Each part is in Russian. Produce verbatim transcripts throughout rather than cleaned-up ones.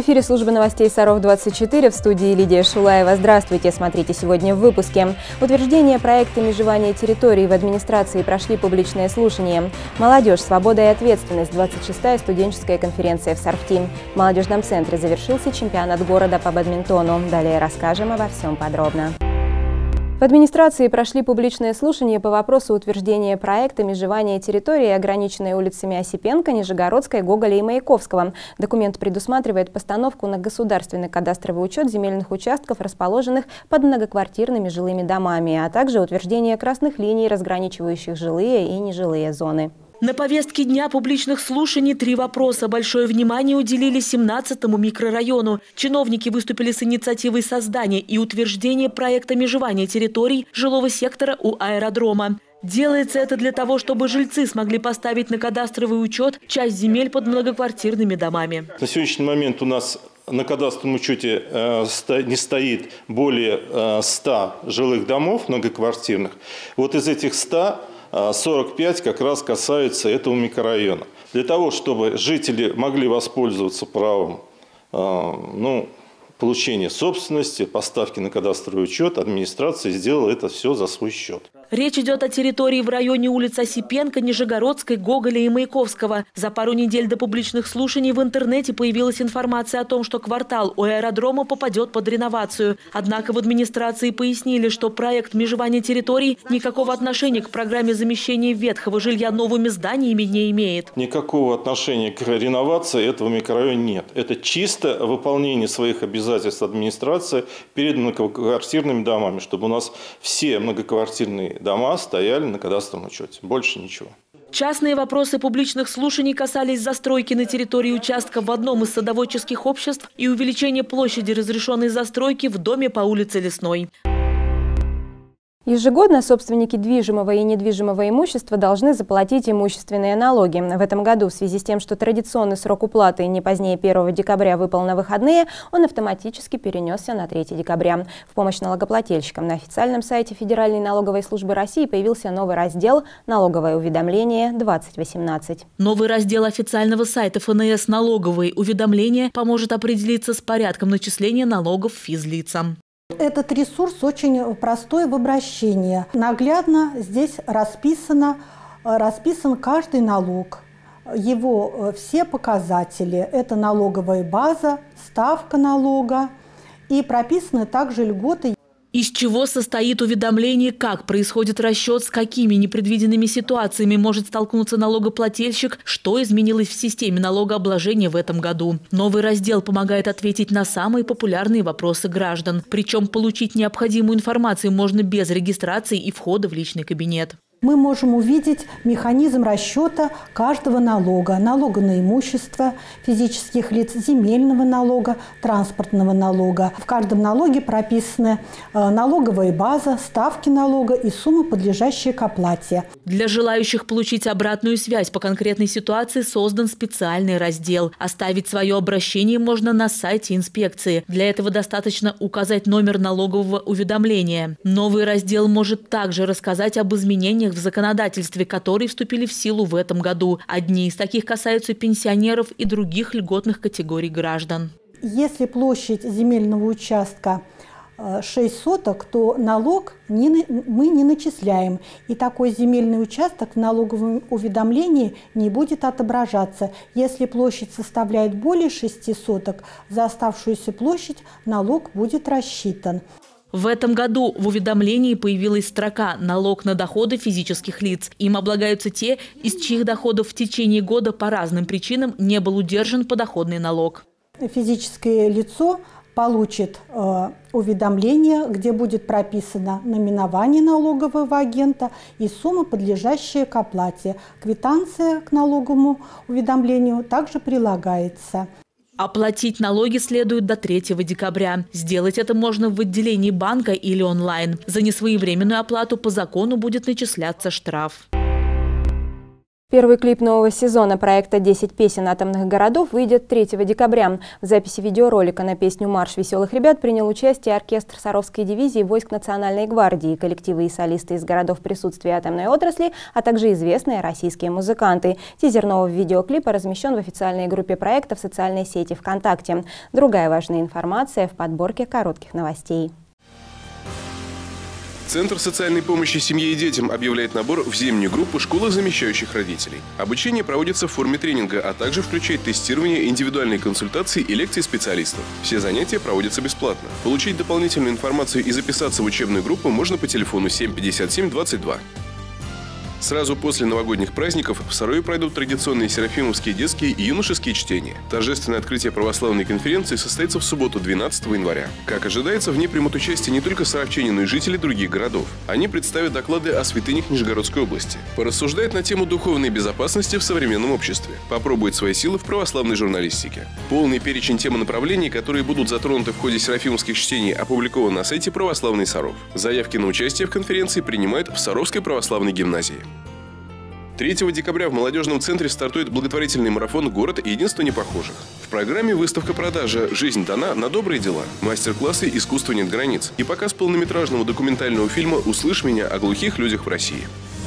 эфире службы новостей Саров двадцать четыре, в студии Лидия Шулаева. Здравствуйте, смотрите сегодня в выпуске. Утверждение проекта межевания территорий в администрации прошли публичные слушания. Молодежь, свобода и ответственность. двадцать шестая студенческая конференция в Сарфти. В молодежном центре завершился чемпионат города по бадминтону. Далее расскажем обо всем подробно. В администрации прошли публичные слушания по вопросу утверждения проекта межевания территории, ограниченной улицами Осипенко, Нижегородской, Гоголя и Маяковского. Документ предусматривает постановку на государственный кадастровый учет земельных участков, расположенных под многоквартирными жилыми домами, а также утверждение красных линий, разграничивающих жилые и нежилые зоны. На повестке дня публичных слушаний три вопроса. Большое внимание уделили семнадцатому микрорайону. Чиновники выступили с инициативой создания и утверждения проекта межевания территорий жилого сектора у аэродрома. Делается это для того, чтобы жильцы смогли поставить на кадастровый учет часть земель под многоквартирными домами. На сегодняшний момент у нас на кадастровом учете не стоит более ста жилых домов многоквартирных. Вот из этих ста сорок пять как раз касаются этого микрорайона. Для того, чтобы жители могли воспользоваться правом ну, получения собственности, поставки на кадастровый учет, администрация сделала это все за свой счет. Речь идет о территории в районе улиц Осипенко, Нижегородской, Гоголя и Маяковского. За пару недель до публичных слушаний в интернете появилась информация о том, что квартал у аэродрома попадет под реновацию. Однако в администрации пояснили, что проект межевания территорий никакого отношения к программе замещения ветхого жилья новыми зданиями не имеет. Никакого отношения к реновации этого микрорайона нет. Это чисто выполнение своих обязательств администрации перед многоквартирными домами, чтобы у нас все многоквартирные дома стояли на кадастровом учете. Больше ничего. Частные вопросы публичных слушаний касались застройки на территории участка в одном из садоводческих обществ и увеличения площади разрешенной застройки в доме по улице Лесной. Ежегодно собственники движимого и недвижимого имущества должны заплатить имущественные налоги. В этом году в связи с тем, что традиционный срок уплаты не позднее первого декабря выпал на выходные, он автоматически перенесся на третье декабря. В помощь налогоплательщикам на официальном сайте Федеральной налоговой службы России появился новый раздел «Налоговое уведомление двадцать восемнадцать». Новый раздел официального сайта эф эн эс «Налоговые уведомления» поможет определиться с порядком начисления налогов физлицам. Этот ресурс очень простой в обращении. Наглядно здесь расписано, расписан каждый налог, его все показатели. Это налоговая база, ставка налога и прописаны также льготы. Из чего состоит уведомление, как происходит расчет, с какими непредвиденными ситуациями может столкнуться налогоплательщик, что изменилось в системе налогообложения в этом году. Новый раздел помогает ответить на самые популярные вопросы граждан. Причем получить необходимую информацию можно без регистрации и входа в личный кабинет. Мы можем увидеть механизм расчета каждого налога. Налога на имущество физических лиц, земельного налога, транспортного налога. В каждом налоге прописаны налоговая база, ставки налога и суммы, подлежащие к оплате. Для желающих получить обратную связь по конкретной ситуации создан специальный раздел. Оставить свое обращение можно на сайте инспекции. Для этого достаточно указать номер налогового уведомления. Новый раздел может также рассказать об изменениях в законодательстве, которые вступили в силу в этом году. Одни из таких касаются пенсионеров и других льготных категорий граждан. Если площадь земельного участка шесть соток, то налог не, мы не начисляем. И такой земельный участок в налоговом уведомлении не будет отображаться. Если площадь составляет более шести соток, за оставшуюся площадь налог будет рассчитан. В этом году в уведомлении появилась строка «Налог на доходы физических лиц». Им облагаются те, из чьих доходов в течение года по разным причинам не был удержан подоходный налог. Физическое лицо получит э, уведомление, где будет прописано наименование налогового агента и сумма, подлежащая к оплате. Квитанция к налоговому уведомлению также прилагается. Оплатить налоги следует до третьего декабря. Сделать это можно в отделении банка или онлайн. За несвоевременную оплату по закону будет начисляться штраф. Первый клип нового сезона проекта «десять песен атомных городов» выйдет третьего декабря. В записи видеоролика на песню «Марш веселых ребят» принял участие оркестр Саровской дивизии войск Национальной гвардии, коллективы и солисты из городов присутствия атомной отрасли, а также известные российские музыканты. Тизер нового видеоклипа размещен в официальной группе проекта в социальной сети ВКонтакте. Другая важная информация в подборке коротких новостей. Центр социальной помощи семье и детям объявляет набор в зимнюю группу школы замещающих родителей. Обучение проводится в форме тренинга, а также включает тестирование, индивидуальные консультации и лекции специалистов. Все занятия проводятся бесплатно. Получить дополнительную информацию и записаться в учебную группу можно по телефону семь пятьдесят семь двадцать два. Сразу после новогодних праздников в Сарове пройдут традиционные серафимовские детские и юношеские чтения. Торжественное открытие православной конференции состоится в субботу двенадцатого января. Как ожидается, в ней примут участие не только саровчане, но и жители других городов. Они представят доклады о святынях Нижегородской области, порассуждают на тему духовной безопасности в современном обществе, попробуют свои силы в православной журналистике. Полный перечень тем и направлений, которые будут затронуты в ходе серафимовских чтений, опубликован на сайте Православный Саров. Заявки на участие в конференции принимают в Саровской православной гимназии. третьего декабря в молодежном центре стартует благотворительный марафон «Город – единство непохожих». В программе выставка-продажа «Жизнь дана на добрые дела», мастер-классы «Искусство нет границ» и показ полнометражного документального фильма «Услышь меня» о глухих людях в России.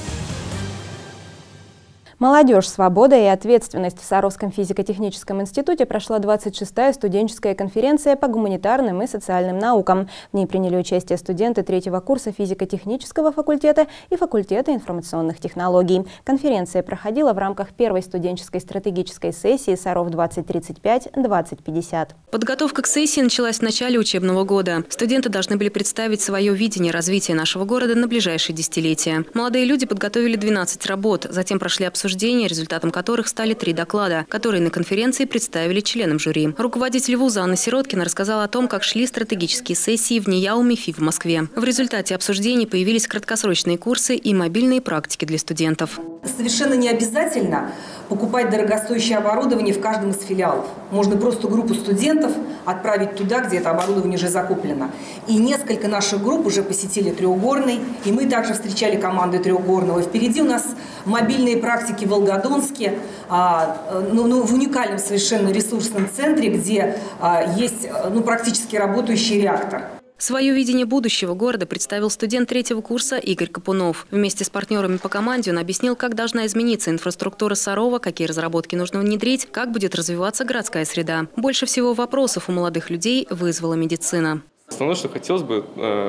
Молодежь, свобода и ответственность. В Саровском физико-техническом институте прошла двадцать шестая студенческая конференция по гуманитарным и социальным наукам. В ней приняли участие студенты третьего курса физико-технического факультета и факультета информационных технологий. Конференция проходила в рамках первой студенческой стратегической сессии Саров двадцать тридцать пять — двадцать пятьдесят. Подготовка к сессии началась в начале учебного года. Студенты должны были представить свое видение развития нашего города на ближайшие десятилетия. Молодые люди подготовили двенадцать работ, затем прошли обсуждения, результатом которых стали три доклада, которые на конференции представили членам жюри. Руководитель вуза Анна Сироткина рассказала о том, как шли стратегические сессии в НИЯУ МИФИ в Москве. В результате обсуждений появились краткосрочные курсы и мобильные практики для студентов. Совершенно не обязательно покупать дорогостоящее оборудование в каждом из филиалов. Можно просто группу студентов отправить туда, где это оборудование уже закуплено. И несколько наших групп уже посетили Трехгорный, и мы также встречали команды Трехгорного. Впереди у нас мобильные практики в Волгодонске, ну, ну, в уникальном совершенно ресурсном центре, где есть ну, практически работающий реактор. Свое видение будущего города представил студент третьего курса Игорь Капунов. Вместе с партнерами по команде он объяснил, как должна измениться инфраструктура Сарова, какие разработки нужно внедрить, как будет развиваться городская среда. Больше всего вопросов у молодых людей вызвала медицина. Основное, что хотелось бы,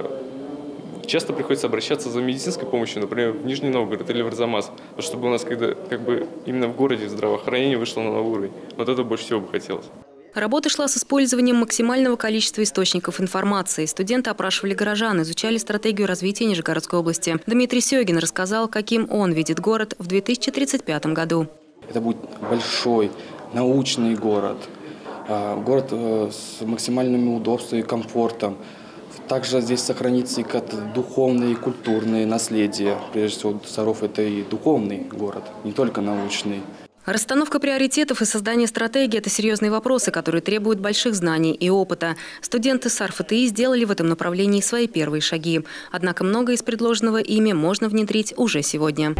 часто приходится обращаться за медицинской помощью, например, в Нижний Новгород или в Арзамас, чтобы у нас когда, как бы именно в городе здравоохранение вышло на новый уровень. Вот это больше всего бы хотелось. Работа шла с использованием максимального количества источников информации. Студенты опрашивали горожан, изучали стратегию развития Нижегородской области. Дмитрий Сёгин рассказал, каким он видит город в две тысячи тридцать пятом году. Это будет большой, научный город, город с максимальными удобствами и комфортом. Также здесь сохранится и духовное, и культурное наследие. Прежде всего, Саров – это и духовный город, не только научный. Расстановка приоритетов и создание стратегии – это серьезные вопросы, которые требуют больших знаний и опыта. Студенты СарФТИ сделали в этом направлении свои первые шаги. Однако многое из предложенного ими можно внедрить уже сегодня.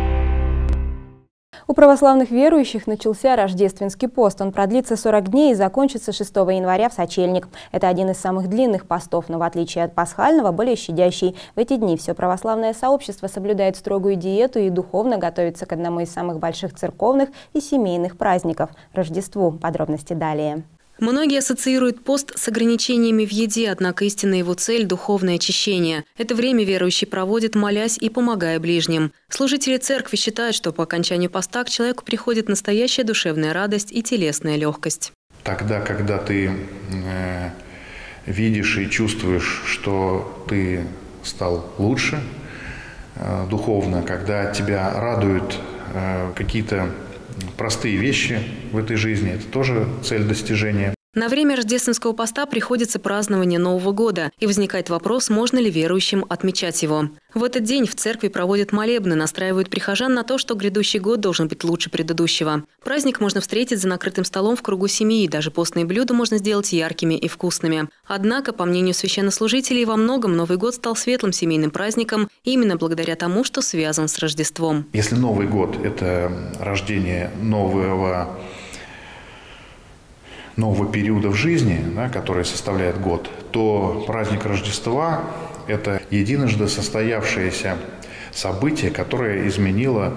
У православных верующих начался рождественский пост. Он продлится сорок дней и закончится шестого января в сочельник. Это один из самых длинных постов, но в отличие от пасхального, более щадящий. В эти дни все православное сообщество соблюдает строгую диету и духовно готовится к одному из самых больших церковных и семейных праздников – Рождеству. Подробности далее. Многие ассоциируют пост с ограничениями в еде, однако истинная его цель – духовное очищение. Это время верующий проводит, молясь и помогая ближним. Служители церкви считают, что по окончанию поста к человеку приходит настоящая душевная радость и телесная легкость. Тогда, когда ты э, видишь и чувствуешь, что ты стал лучше э, духовно, когда тебя радуют э, какие-то простые вещи в этой жизни, это тоже цель достижения. На время рождественского поста приходится празднование Нового года, и возникает вопрос, можно ли верующим отмечать его. В этот день в церкви проводят молебны, настраивают прихожан на то, что грядущий год должен быть лучше предыдущего. Праздник можно встретить за накрытым столом в кругу семьи, даже постные блюда можно сделать яркими и вкусными. Однако, по мнению священнослужителей, во многом Новый год стал светлым семейным праздником именно благодаря тому, что связан с Рождеством. Если Новый год – это рождение нового нового периода в жизни, да, который составляет год, то праздник Рождества – это единожды состоявшееся событие, которое изменило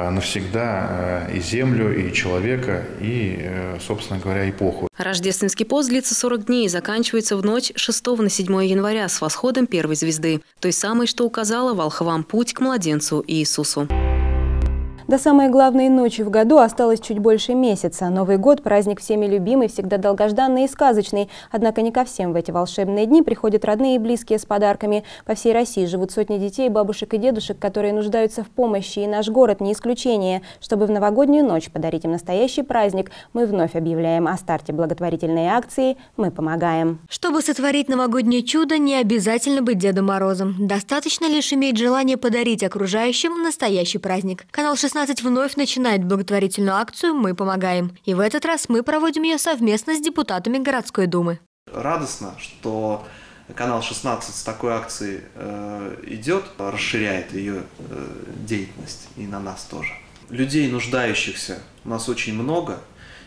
навсегда и землю, и человека, и, собственно говоря, эпоху. Рождественский пост длится сорок дней и заканчивается в ночь шестого на седьмое января с восходом первой звезды, той самой, что указала волхвам путь к младенцу Иисусу. До самой главной ночи в году осталось чуть больше месяца. Новый год – праздник всеми любимый, всегда долгожданный и сказочный. Однако не ко всем в эти волшебные дни приходят родные и близкие с подарками. По всей России живут сотни детей, бабушек и дедушек, которые нуждаются в помощи. И наш город не исключение. Чтобы в новогоднюю ночь подарить им настоящий праздник, мы вновь объявляем о старте благотворительной акции «Мы помогаем». Чтобы сотворить новогоднее чудо, не обязательно быть Дедом Морозом. Достаточно лишь иметь желание подарить окружающим настоящий праздник. Канал шестнадцать вновь начинает благотворительную акцию «Мы помогаем». И в этот раз мы проводим ее совместно с депутатами городской думы. Радостно, что канал шестнадцать с такой акцией э, идет, расширяет ее э, деятельность и на нас тоже. Людей, нуждающихся, у нас очень много,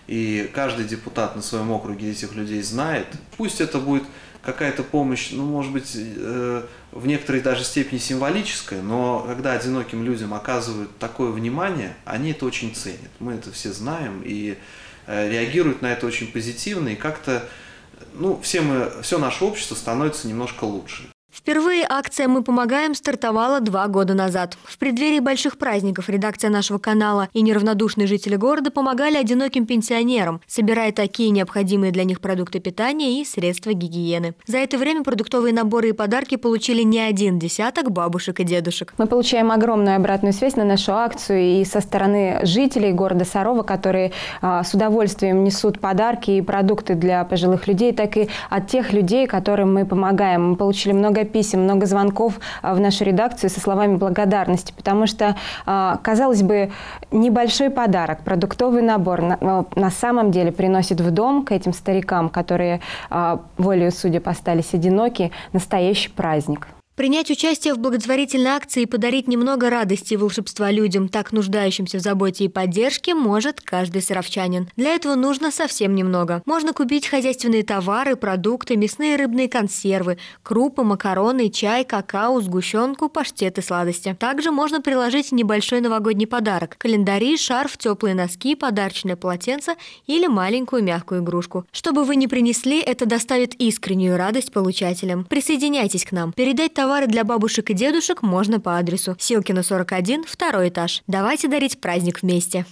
и каждый депутат на своем округе этих людей знает. Пусть это будет какая-то помощь, ну, может быть, э, в некоторой даже степени символическая, но когда одиноким людям оказывают такое внимание, они это очень ценят. Мы это все знаем и э, реагируют на это очень позитивно, и как-то, ну, все, мы, все наше общество становится немножко лучше. Впервые акция «Мы помогаем» стартовала два года назад. В преддверии больших праздников редакция нашего канала и неравнодушные жители города помогали одиноким пенсионерам, собирая такие необходимые для них продукты питания и средства гигиены. За это время продуктовые наборы и подарки получили не один десяток бабушек и дедушек. Мы получаем огромную обратную связь на нашу акцию и со стороны жителей города Сарова, которые а, с удовольствием несут подарки и продукты для пожилых людей, так и от тех людей, которым мы помогаем. Мы получили много писем, много звонков в нашу редакцию со словами благодарности, потому что, казалось бы, небольшой подарок, продуктовый набор на, на самом деле приносит в дом к этим старикам, которые волею судеб остались одиноки, настоящий праздник. Принять участие в благотворительной акции и подарить немного радости и волшебства людям, так нуждающимся в заботе и поддержке, может каждый саровчанин. Для этого нужно совсем немного. Можно купить хозяйственные товары, продукты, мясные и рыбные консервы, крупы, макароны, чай, какао, сгущенку, паштет и сладости. Также можно приложить небольшой новогодний подарок – календари, шарф, теплые носки, подарочное полотенце или маленькую мягкую игрушку. Что бы вы ни принесли, это доставит искреннюю радость получателям. Присоединяйтесь к нам. Передать товары для бабушек и дедушек можно по адресу Силкина, сорок один, второй этаж. Давайте дарить праздник вместе.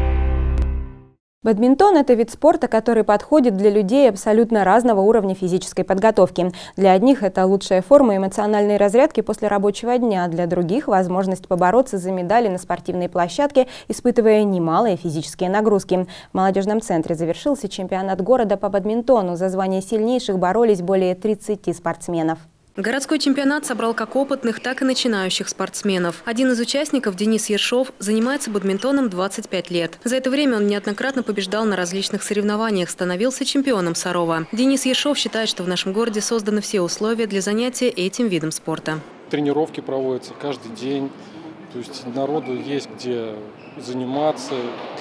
Бадминтон – это вид спорта, который подходит для людей абсолютно разного уровня физической подготовки. Для одних это лучшая форма эмоциональной разрядки после рабочего дня, для других – возможность побороться за медали на спортивной площадке, испытывая немалые физические нагрузки. В молодежном центре завершился чемпионат города по бадминтону. За звание сильнейших боролись более тридцати спортсменов. Городской чемпионат собрал как опытных, так и начинающих спортсменов. Один из участников, Денис Ершов, занимается бадминтоном двадцать пять лет. За это время он неоднократно побеждал на различных соревнованиях, становился чемпионом Сарова. Денис Ершов считает, что в нашем городе созданы все условия для занятия этим видом спорта. Тренировки проводятся каждый день, то есть народу есть где заниматься,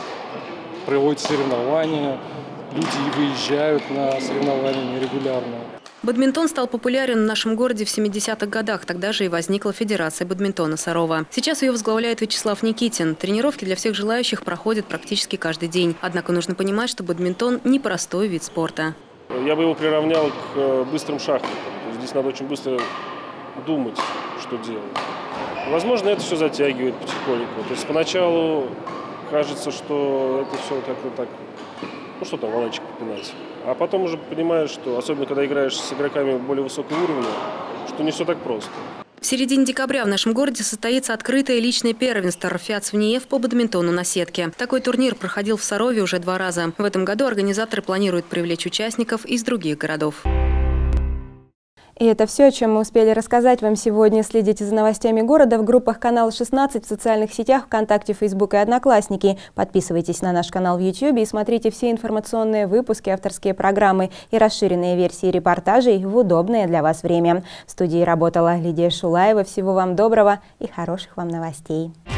проводят соревнования, люди выезжают на соревнования регулярно. Бадминтон стал популярен в нашем городе в семидесятых годах. Тогда же и возникла Федерация бадминтона Сарова. Сейчас ее возглавляет Вячеслав Никитин. Тренировки для всех желающих проходят практически каждый день. Однако нужно понимать, что бадминтон – непростой вид спорта. Я бы его приравнял к быстрым шахматам. Здесь надо очень быстро думать, что делать. Возможно, это все затягивает потихоньку. То есть поначалу кажется, что это все как-то так, ну что там, валанчик попинать. А потом уже понимаешь, что, особенно когда играешь с игроками более высокого уровня, что не все так просто. В середине декабря в нашем городе состоится открытое личное первенство РФИАЦ ВНИЕФ по бадминтону на сетке. Такой турнир проходил в Сарове уже два раза. В этом году организаторы планируют привлечь участников из других городов. И это все, о чем мы успели рассказать вам сегодня. Следите за новостями города в группах канала шестнадцать, в социальных сетях ВКонтакте, Фейсбук и Одноклассники. Подписывайтесь на наш канал в Ютьюбе и смотрите все информационные выпуски, авторские программы и расширенные версии репортажей в удобное для вас время. В студии работала Лидия Шулаева. Всего вам доброго и хороших вам новостей.